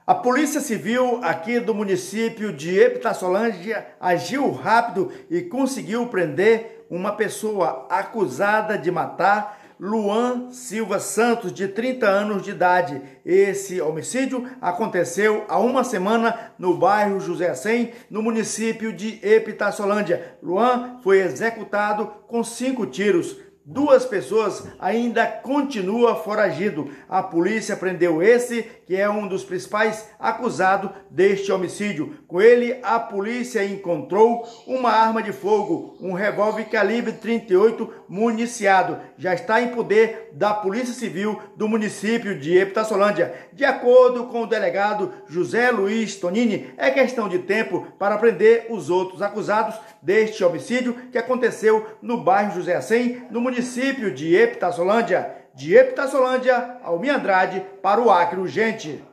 A Polícia Civil aqui do município de Epitaçolândia agiu rápido e conseguiu prender uma pessoa acusada de matar Luan Silva Santos, de 30 anos de idade. Esse homicídio aconteceu há uma semana no bairro José Cem, no município de Epitaçolândia. Luan foi executado com 5 tiros. 2 pessoas ainda continuam foragido. A polícia prendeu esse, que é um dos principais acusados deste homicídio. Com ele, a polícia encontrou uma arma de fogo, um revólver calibre 38 municiado. Já está em poder da Polícia Civil do município de Epitaçolândia. De acordo com o delegado José Luiz Tonini, é questão de tempo para prender os outros acusados deste homicídio que aconteceu no bairro José Cem, no município de Epitaçolândia. De Epitaçolândia, Almir Andrade, para o Acre Urgente.